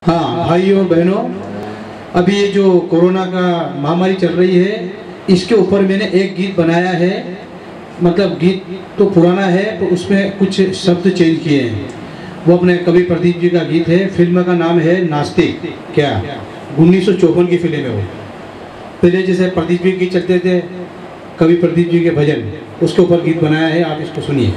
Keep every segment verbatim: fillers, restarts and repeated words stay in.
हाँ भाइयों और बहनों, अभी ये जो कोरोना का महामारी चल रही है, इसके ऊपर मैंने एक गीत बनाया है। मतलब गीत तो पुराना है, तो उसमें कुछ शब्द चेंज किए हैं। वो अपने कवि प्रदीप जी का गीत है। फिल्म का नाम है नास्तिक। क्या उन्नीस सौ चौवन की फिल्म है वो। पहले जैसे प्रदीप जी गीत चलते थे, कवि प्रदीप जी के भजन, उसके ऊपर गीत बनाया है। आप इसको सुनिए।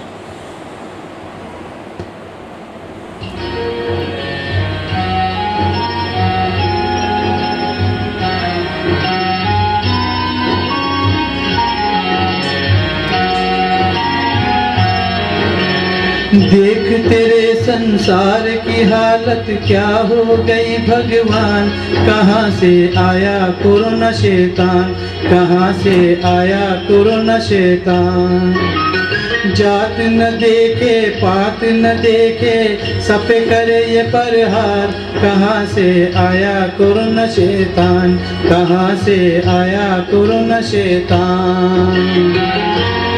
देख तेरे संसार की हालत क्या हो गई भगवान। कहाँ से आया कोरोना शैतान, कहाँ से आया कोरोना शैतान। जात न देखे पात न देखे, सब पे करे ये प्रहार। कहाँ से आया कोरोना शैतान, कहाँ से आया कोरोना शैतान।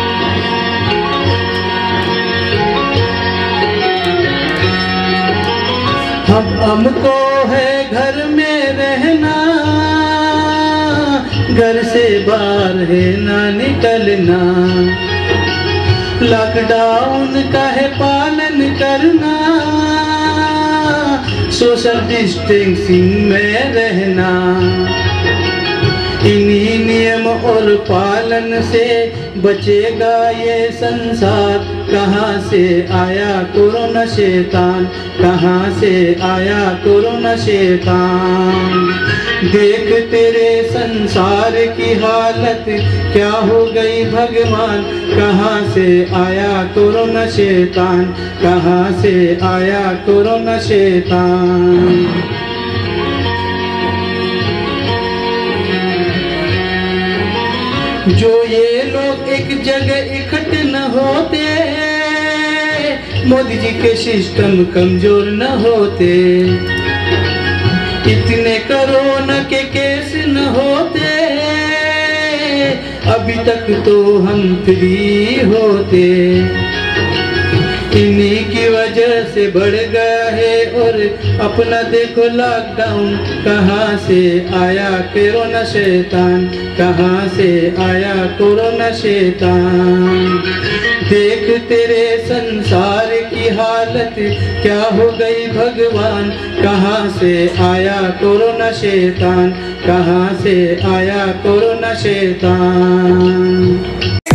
हम हमको है घर में रहना, घर से बाहर है ना निकलना। लॉकडाउन का है पालन करना, सोशल डिस्टेंसिंग में रहना। इन्हीं नियम और पालन से बचेगा ये संसार। कहाँ से आया कोरोना शैतान, कहाँ से आया कोरोना शैतान। देख तेरे संसार की हालत क्या हो गई भगवान। कहाँ से आया कोरोना शैतान, कहाँ से आया कोरोना शैतान। जो ये लोग एक जगह इकट्ठे न होते, मोदी जी के सिस्टम कमजोर न होते। इतने कोरोना के केस न होते, अभी तक तो हम फ्री होते। इन्हीं की वजह से बढ़ गया है और अपना देखो लॉकडाउन। कहाँ से आया कोरोना शैतान, कहाँ से आया कोरोना शैतान। देख तेरे संसार की हालत क्या हो गई भगवान। कहाँ से आया कोरोना शैतान, कहाँ से आया कोरोना शैतान।